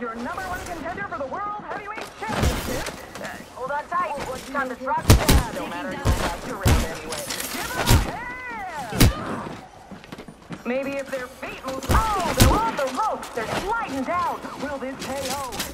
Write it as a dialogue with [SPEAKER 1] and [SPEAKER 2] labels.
[SPEAKER 1] your #1 contender for the World Heavyweight Championship.
[SPEAKER 2] Hold on tight. Time to drop.
[SPEAKER 1] No matter, go back to ring anyway. Give them a hand! Maybe if their feet move. Oh, they're on the ropes. They're sliding down. Will this KO